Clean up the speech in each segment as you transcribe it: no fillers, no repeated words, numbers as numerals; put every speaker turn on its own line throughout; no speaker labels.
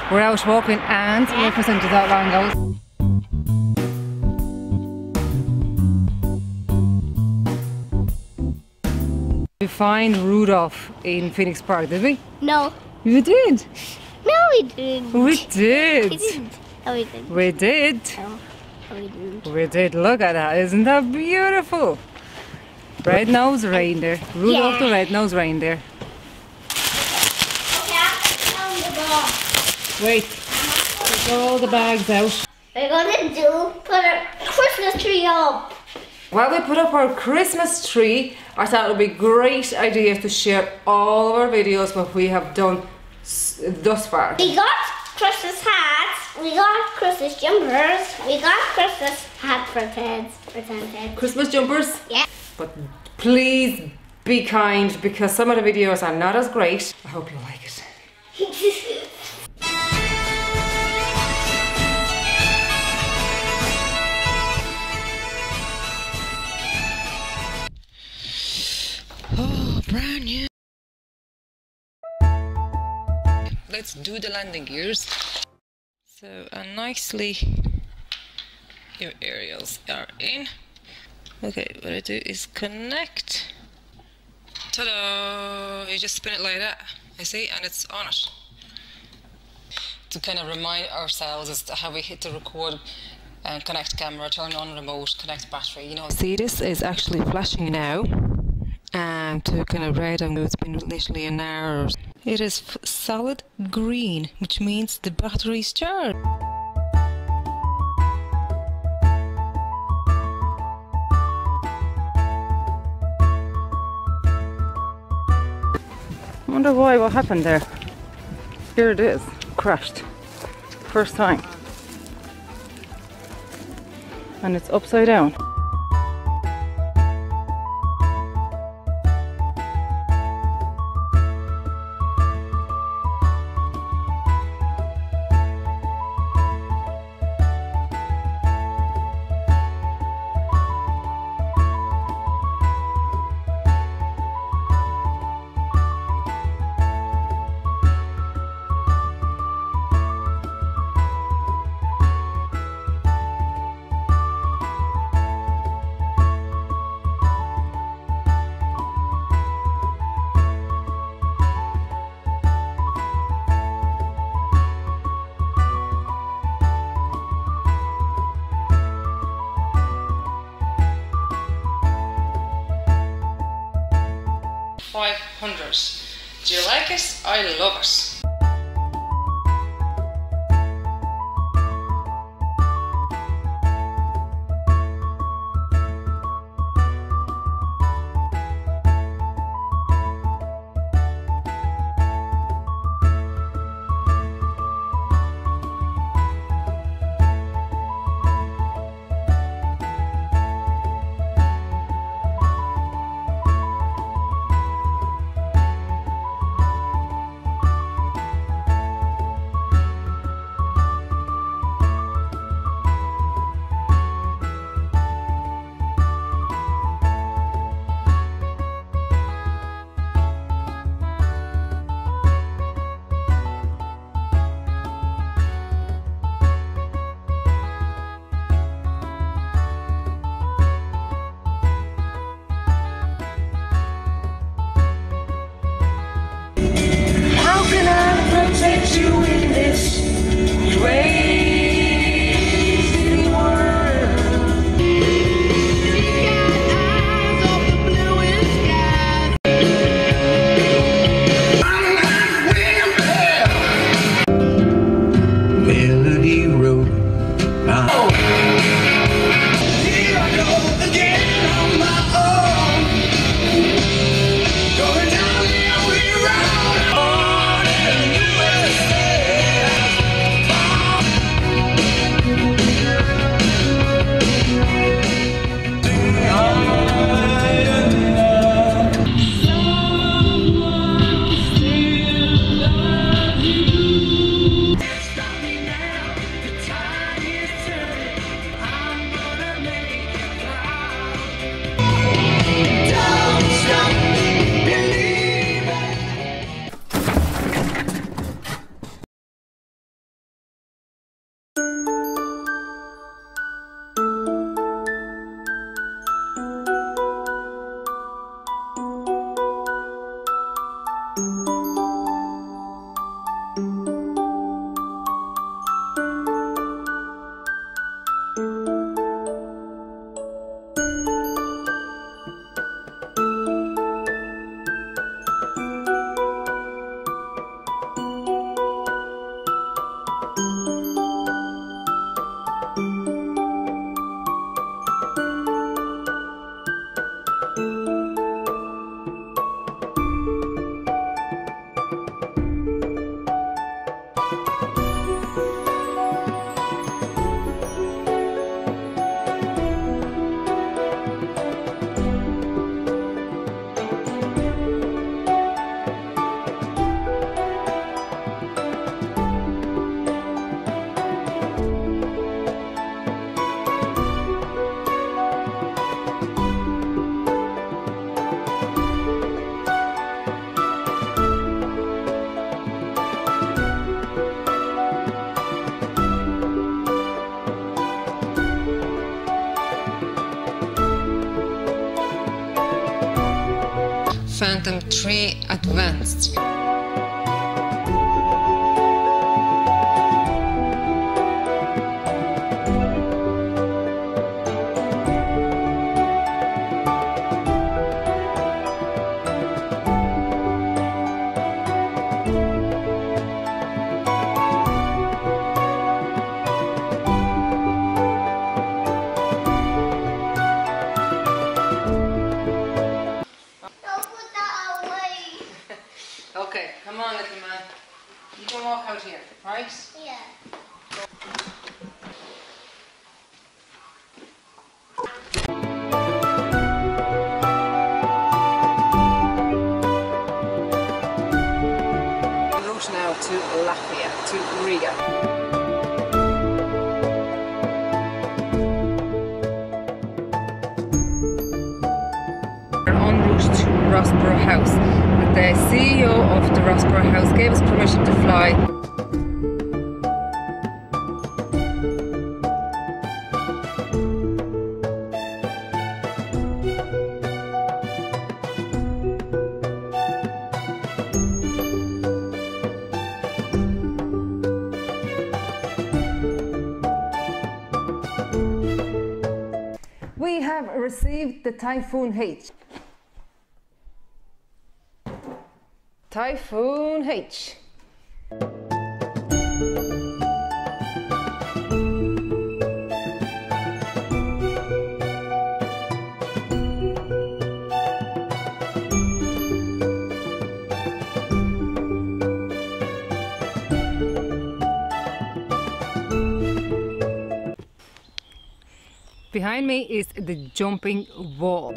We're out walking and we're presented that line goes. We find Rudolph in Phoenix Park, did we?
No.
We did.
No, we didn't.
We did.
We didn't. No, we didn't.
We did.
No, we didn't.
We did. Look at that. Isn't that beautiful? Red-nosed reindeer. Rudolph the red-nosed reindeer. Wait. Take all the bags out.
We're gonna put a Christmas tree up.
While we put up our Christmas tree, I thought it would be a great idea to share all of our videos what we have done thus far.
We got Christmas hats, we got Christmas jumpers, we got Christmas hat for Ted's.
Christmas jumpers?
Yeah.
But please be kind because some of the videos are not as great. I hope you like it. Oh, brand new. Let's do the landing gears. So nicely your aerials are in. Okay, what I do is connect. Ta-da! You just spin it like that, I see, and it's on it. To kind of remind ourselves as to how we hit the record and connect camera, turn on remote, connect battery, you know. See, this is actually flashing now. To kind of red, and it's been literally an hour. It is solid green, which means the battery's charged. I wonder why, what happened there. Here it is, crashed. First time. And it's upside down. Do you like it? I love it. Phantom 3 Advanced. Okay, come on, little man. You can walk out here, right?
Yeah.
Route now to Latvia, to Riga. We're en route to Rossborough House. The CEO of the Rossborough House gave us permission to fly. We have received the Typhoon H. Typhoon H. Behind me is the jumping wall.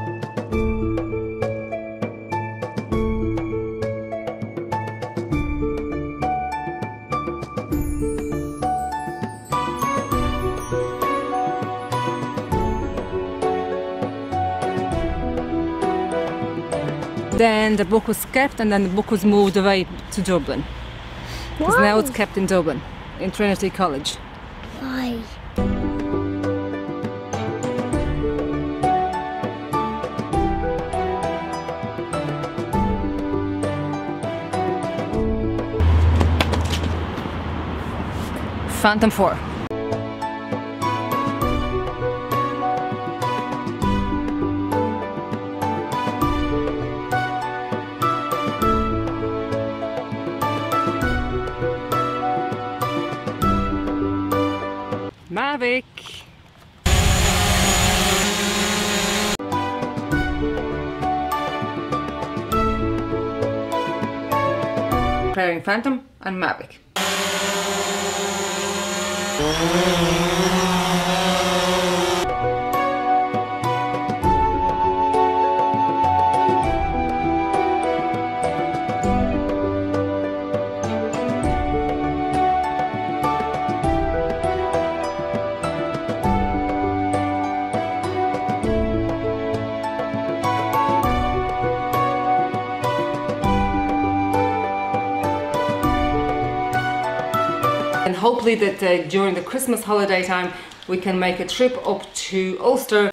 Then the book was kept, and then the book was moved away to Dublin. Because now it's kept in Dublin, in Trinity College.
Why?
Phantom 4. Mavic. Pairing Phantom and Mavic. And hopefully that during the Christmas holiday time we can make a trip up to Ulster.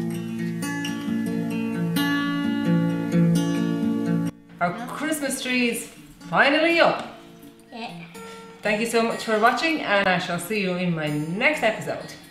Our Christmas tree is finally up.
Yeah.
Thank you so much for watching, and I shall see you in my next episode.